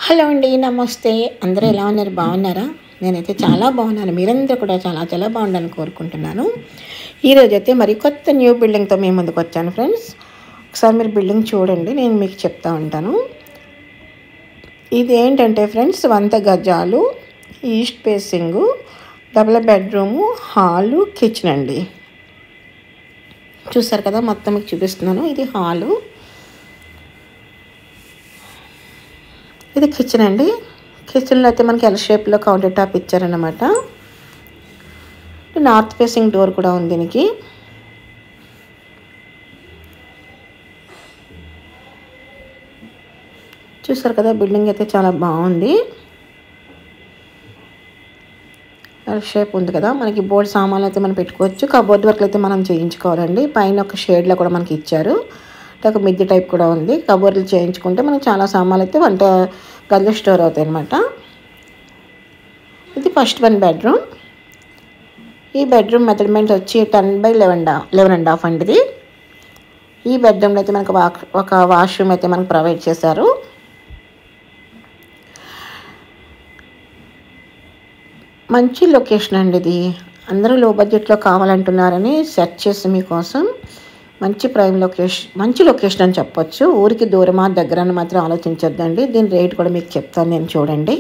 Hello అండి, నమస్తే. అందరూ ఎలా ఉన్నారు? బాగున్నారా? నేనైతే చాలా బాగున్నాను. మీరందరూ కూడా చాలా చాలా బాగుండాలని కోరుకుంటున్నాను. ఈరోజైతే మరి కొత్త న్యూ బిల్డింగ్తో మేము ముందుకు వచ్చాను ఫ్రెండ్స్. ఒకసారి మీరు బిల్డింగ్ చూడండి, నేను మీకు చెప్తా ఉంటాను. ఇది ఏంటంటే ఫ్రెండ్స్ 100 గజాలు, east facing, double bedroom, hall, kitchen అండి. చూసారు కదా, మొత్తం మీకు చూపిస్తున్నాను. ఇది హాలు, ఇది కిచెన్ అండి. కిచెన్లో అయితే మనకి ఎల్ షేప్లో కౌంటర్ టాప్ ఇచ్చారన్నమాట. నార్త్ ఫేసింగ్ డోర్ కూడా ఉంది దీనికి. చూసారు కదా, బిల్డింగ్ అయితే చాలా బాగుంది. ఎల్ షేప్ ఉంది కదా, మనకి బోర్డ్ సామాన్లు అయితే మనం పెట్టుకోవచ్చు. కబోర్డ్ వర్క్లు అయితే మనం చేయించుకోవాలండి. పైన ఒక షేడ్లో కూడా మనకి ఇచ్చారు. ఒక మిద్దె టైప్ కూడా ఉంది. కబోర్డ్లు చేయించుకుంటే మనకు చాలా సామాన్లు అయితే వంట గదిలో స్టోర్ అవుతాయి అన్నమాట. ఇది ఫస్ట్ 1 బెడ్రూమ్. ఈ బెడ్రూమ్ మెజర్మెంట్ వచ్చి 10/11.5 అండి ఇది. ఈ బెడ్రూమ్లో అయితే మనకు ఒక వాష్రూమ్ అయితే మనకు ప్రొవైడ్ చేశారు. మంచి లొకేషన్ అండి ఇది. అందరూ లో బడ్జెట్లో కావాలంటున్నారని సెర్చ్ చేసి మీకోసం మంచి మంచి లొకేషన్ అని చెప్పొచ్చు. ఊరికి దూరమా దగ్గర అని మాత్రం ఆలోచించొద్దండి. దీని రేట్ కూడా మీకు చెప్తాను నేను, చూడండి.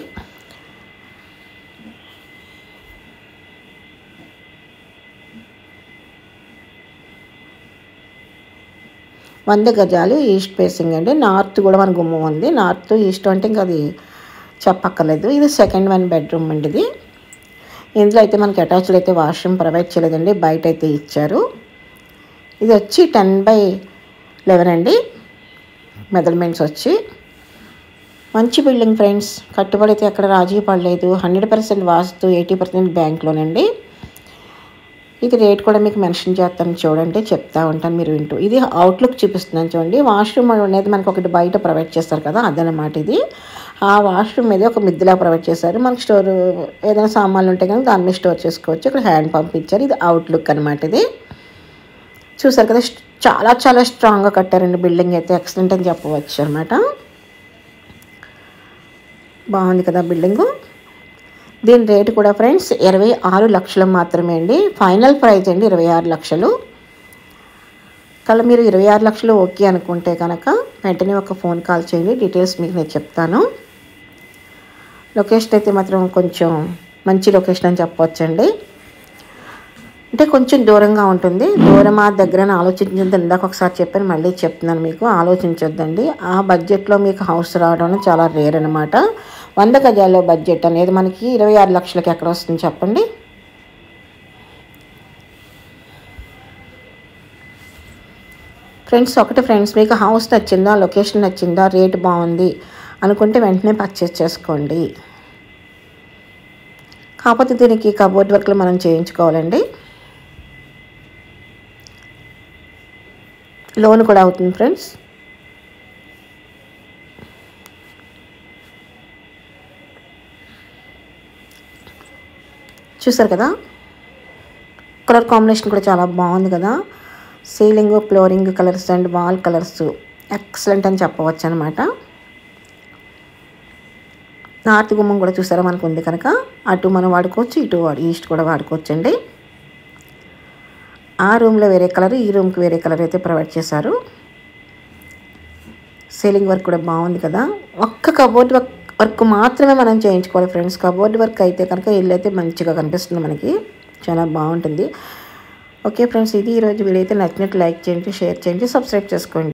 వంద గజాలు, ఈస్ట్ ఫేసింగ్ అండి. నార్త్ కూడా మన గుమ్మం ఉంది. నార్త్ ఈస్ట్ అంటే ఇంకా అది చెప్పక్కర్లేదు. ఇది సెకండ్ 1 బెడ్రూమ్ అండి ఇది. ఇందులో అయితే మనకి అటాచ్డ్ అయితే వాష్రూమ్ ప్రొవైడ్ చేయలేదండి, బయట అయితే ఇచ్చారు. ఇది వచ్చి 10/11 అండి మెజర్మెంట్స్ వచ్చి. మంచి బిల్డింగ్ ఫ్రెండ్స్. కట్టుబడి అయితే ఎక్కడ రాజీ పడలేదు. 100% వాస్తు, 80% బ్యాంక్లోనండి. ఇది రేట్ కూడా మీకు మెన్షన్ చేస్తాను, చూడండి, చెప్తా ఉంటాను, మీరు వింటూ. ఇది అవుట్లుక్ చూపిస్తున్నాను చూడండి. వాష్రూమ్ అనేది మనకు ఒకటి బయట ప్రొవైడ్ చేస్తారు కదా, అదనమాట ఇది. ఆ వాష్రూమ్ మీద ఒక మిద్దెలా ప్రొవైడ్ చేశారు. మనకు స్టోర్ ఏదైనా సామాన్లు ఉంటే కనుక దాని మీద స్టోర్ చేసుకోవచ్చు. ఇక్కడ హ్యాండ్ పంప్ ఇచ్చారు. ఇది అవుట్లుక్ అనమాట ఇది. చూసారు కదా, చాలా చాలా స్ట్రాంగ్గా కట్టారండి. బిల్డింగ్ అయితే ఎక్సలెంట్ అని చెప్పవచ్చు అనమాట. బాగుంది కదా బిల్డింగు. దీని రేటు కూడా ఫ్రెండ్స్ 26 లక్షలు మాత్రమే అండి. ఫైనల్ ప్రైజ్ అండి 26 లక్షలు. కల మీరు 26 లక్షలు ఓకే అనుకుంటే కనుక వెంటనే ఒక ఫోన్ కాల్ చేయండి. డీటెయిల్స్ మీకు నేను చెప్తాను. లొకేషన్ అయితే మాత్రం కొంచెం మంచి లొకేషన్ అని చెప్పవచ్చండి. అంటే కొంచెం దూరంగా ఉంటుంది. దూరమా దగ్గర అని ఆలోచించద్దు. ఇందాక ఒకసారి చెప్పాను, మళ్ళీ చెప్తున్నాను మీకు, ఆలోచించొద్దండి. ఆ బడ్జెట్లో మీకు హౌస్ రావడం చాలా రేర్ అనమాట. 100 గజాల్లో బడ్జెట్ అనేది మనకి 26 లక్షలకి ఎక్కడ వస్తుంది చెప్పండి. ఫ్రెండ్స్ మీకు హౌస్ నచ్చిందా, లొకేషన్ నచ్చిందా, రేట్ బాగుంది అనుకుంటే వెంటనే పర్చేస్ చేసుకోండి. కాకపోతే దీనికి కబోర్డ్ వర్క్లు మనం చేయించుకోవాలండి. లోన్ కూడా అవుతుంది ఫ్రెండ్స్. చూసారు కదా, కలర్ కాంబినేషన్ కూడా చాలా బాగుంది కదా. Ceiling, flooring colours and wall colours excellent అని చెప్పవచ్చు అనమాట. నార్త్ గుమ్మం కూడా చూసారా మనకు ఉంది కనుక అటు మనం వాడుకోవచ్చు, ఇటు ఈస్ట్ కూడా వాడుకోవచ్చు అండి. ఆ రూమ్లో వేరే కలర్, ఈ రూమ్కి వేరే కలర్ అయితే ప్రొవైడ్ చేశారు. సీలింగ్ వర్క్ కూడా బాగుంది కదా. ఒక్క కబోర్డ్ వర్క్ మాత్రమే మనం చేయించుకోవాలి ఫ్రెండ్స్. కబోర్డ్ వర్క్ అయితే కనుక ఇల్లు అయితే మంచిగా కనిపిస్తుంది మనకి, చాలా బాగుంటుంది. ఓకే ఫ్రెండ్స్, ఇది ఈరోజు వీడియో అయితే నచ్చినట్టు లైక్ చేయండి, షేర్ చేయండి, సబ్స్క్రైబ్ చేసుకోండి.